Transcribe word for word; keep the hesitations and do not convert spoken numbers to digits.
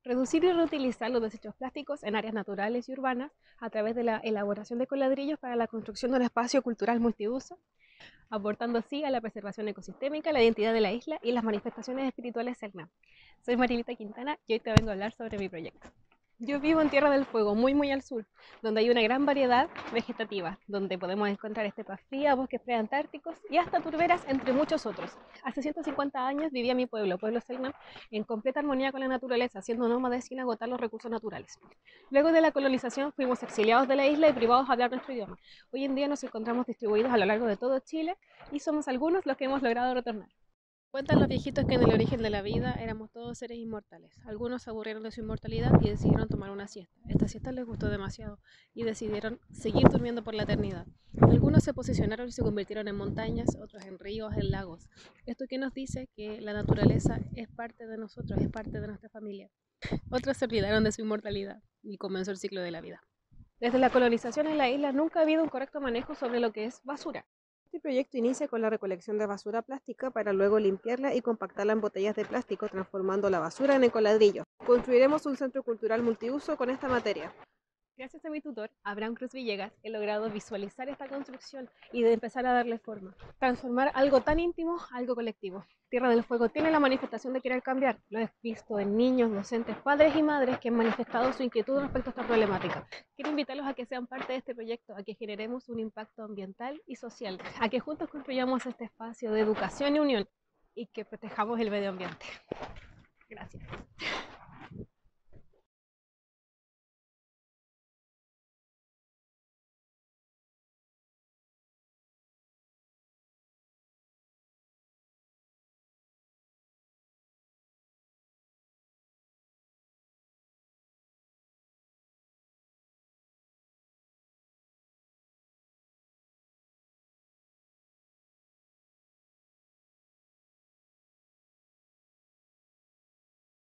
Reducir y reutilizar los desechos plásticos en áreas naturales y urbanas a través de la elaboración de coladrillos para la construcción de un espacio cultural multiuso, aportando así a la preservación ecosistémica, la identidad de la isla y las manifestaciones espirituales Selknam. Soy Marilita Quintana y hoy te vengo a hablar sobre mi proyecto. Yo vivo en Tierra del Fuego, muy muy al sur, donde hay una gran variedad vegetativa, donde podemos encontrar estepas frías, bosques preantárticos y hasta turberas, entre muchos otros. Hace ciento cincuenta años vivía mi pueblo, Pueblo Selknam, en completa armonía con la naturaleza, siendo nómades sin agotar los recursos naturales. Luego de la colonización fuimos exiliados de la isla y privados de hablar nuestro idioma. Hoy en día nos encontramos distribuidos a lo largo de todo Chile y somos algunos los que hemos logrado retornar. Cuentan los viejitos que en el origen de la vida éramos todos seres inmortales. Algunos se aburrieron de su inmortalidad y decidieron tomar una siesta. Esta siesta les gustó demasiado y decidieron seguir durmiendo por la eternidad. Algunos se posicionaron y se convirtieron en montañas, otros en ríos, en lagos. Esto que nos dice que la naturaleza es parte de nosotros, es parte de nuestra familia. Otros se olvidaron de su inmortalidad y comenzó el ciclo de la vida. Desde la colonización en la isla nunca ha habido un correcto manejo sobre lo que es basura. Este proyecto inicia con la recolección de basura plástica para luego limpiarla y compactarla en botellas de plástico, transformando la basura en ecoladrillo. Construiremos un centro cultural multiuso con esta materia. Gracias a mi tutor, Abraham Cruz Villegas, he logrado visualizar esta construcción y de empezar a darle forma. Transformar algo tan íntimo a algo colectivo. Tierra del Fuego tiene la manifestación de querer cambiar. Lo he visto en niños, docentes, padres y madres que han manifestado su inquietud respecto a esta problemática. Quiero invitarlos a que sean parte de este proyecto, a que generemos un impacto ambiental y social, a que juntos construyamos este espacio de educación y unión y que protejamos el medio ambiente. Gracias.